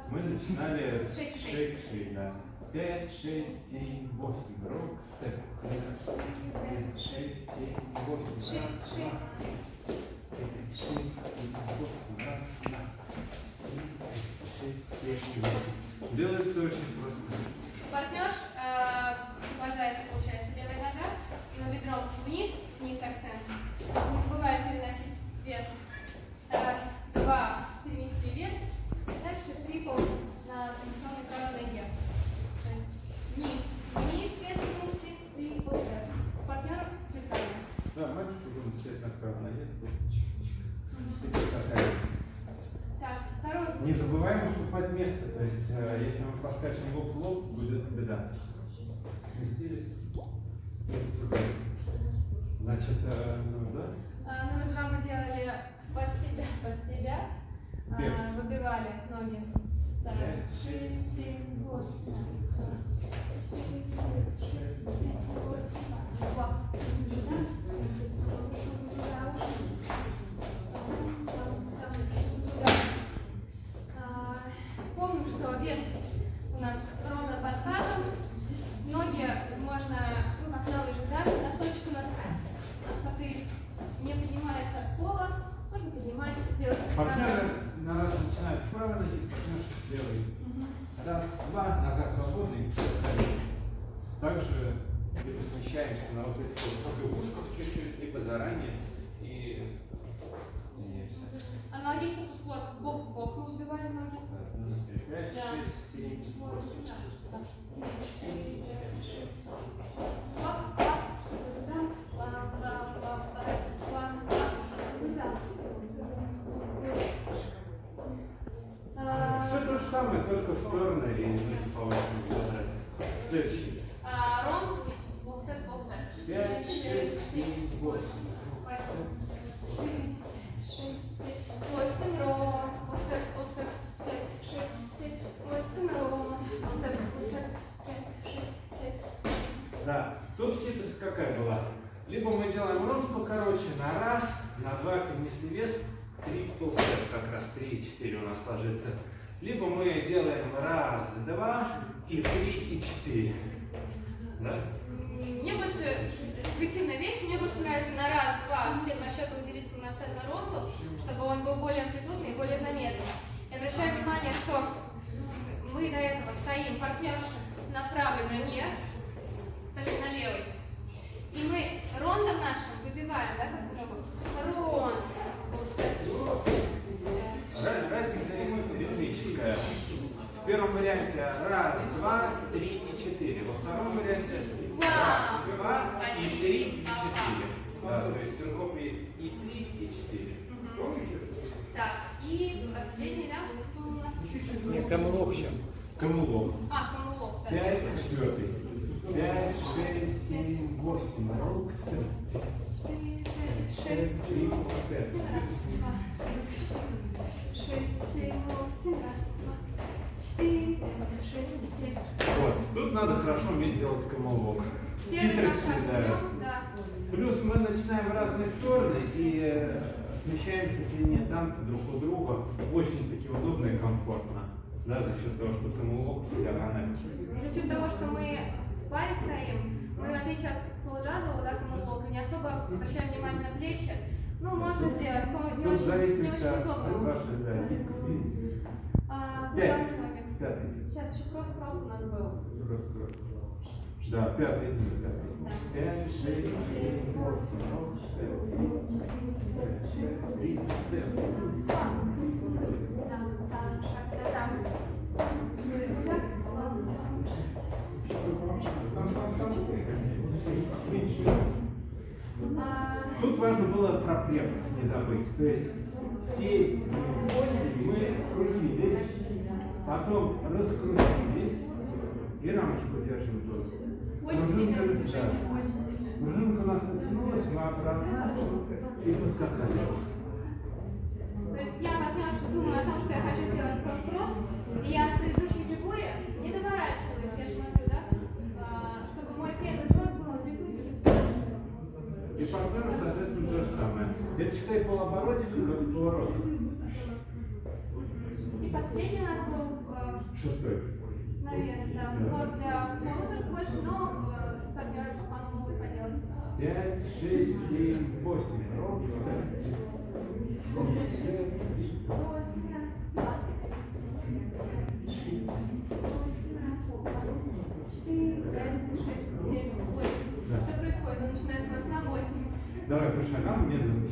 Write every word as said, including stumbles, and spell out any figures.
Мы начинали с шейк-шейк, да. пять, шесть, семь, восемь. Рок, степ. пять, шесть, семь, восемь. Раз, два. пять, шесть, семь, восемь. Раз, два. шесть, семь, восемь. Делается очень просто. Партнер э, освобождается, получается, левая нога, на бедром вниз, вниз акцент. Не забывай переносить вес. Раз, два, перенесли вес. Дальше трипл на традиционной правой ноге. Вниз, вниз, вес перенесли, трипл степ. Партнеров центрально. Да, мальчик уже стоит на правой ноге. Не забываем уступать место, то есть э, если мы поскачем лоб в лоб, будет беда. Значит, э, ну да? А, номер два мы делали под себя, под себя, а, выбивали ноги. Так, шесть, семь, восемь, шесть, семь, восемь, два. Помним, что вес у нас ровно под тазом. Ноги можно, ну как на лыжах, да? Носочек у нас высоты не поднимается от пола. Можно поднимать, сделать. Партнеры на раз начинают с правой ноги, партнер с левой. Раз, два, нога свободная. Также либо смещаемся на вот этих вот побегушках чуть-чуть, либо заранее и меняемся. Аналогично тут вот бок в бок мы взбивали ноги. пять, шесть, семь, восемь. Все то же самое, только в сторону и не по вашему квадрату. Следующий. Рон, полстеп, полстеп. пять, шесть, семь, восемь. шесть, семь, восемь, рон, полстеп, полстеп, пять, шесть, семь, восемь, рон, полстеп, полстеп, пять, шесть, семь. Да, тут хитрость какая была? Либо мы делаем рон покороче на раз, на два перенесли вес, три полстеп, как раз три и четыре у нас ложится. Либо мы делаем раз, два, и три, и четыре. Да? Мне больше эффективная вещь, мне больше нравится на раз, два, все два счета уделить полноценно ронду, чтобы он был более амплитудный и более заметный. Я обращаю внимание, что мы до этого стоим партнерши на правой ноге, точнее на левой. И мы рондом нашим выбиваем, да, как рон. Разница немного ритмическая. В первом варианте раз, два, три и четыре. Во втором варианте раз, два и три и четыре. Да, то есть синкоп есть и три, и четыре. Так, и последний, да, у нас? Нет, камулок еще. Камулок. А, камулок, да. Пять, четвертый. Пять, шесть, семь, восемь. Рук, шесть, три, пять. шесть, семь, восемь, раз, два, четыре, пять, шесть, семь. Вот, тут надо хорошо уметь делать камулок. Хитрость съедает. Да. Плюс мы начинаем в разные стороны и э, смещаемся с линии танца друг у друга. Очень-таки удобно и комфортно. Да, за счет того, что камулок диагональ. За счет того, что мы в паре стоим, мы, в отличие от соло-джазового, да, камулока, не особо обращаем внимание на плечи. Ну, можно сделать, но не Тут очень, зависит не очень от удобно. вашей, да, А, Пять. ноги. Пятый. Сейчас еще кросс-кросс у нас был. Да, пятый, пятый. Да. Пять, шесть, семь, восемь. Пять, шесть, три, семь. Там, там, шаг, да, там. А, Тут важно было про преп не забыть. То есть семь, восемь мы скрутились, потом раскрутились и рамочку держим тут. Пружинка, да. Пружинка у нас натянулась, мы обратно и поскакали. То есть я, партнерша, думаю о том, что я хочу сделать кросс-кросс, и я в предыдущей фигуре не доворачивалась, я смотрю, да, а, чтобы мой первый кросс был амплитудный. И партнеру, соответственно, то же самое. Это считай полоборотик, как поворот. И последний у нас был Шестой. наверное, да. Вот для молодых больше, но э, партнеры пока могут поделать. Пять, шесть, семь, восемь. Ровно. Что происходит? Он начинает у нас на восемь. Давай по шагам медленно.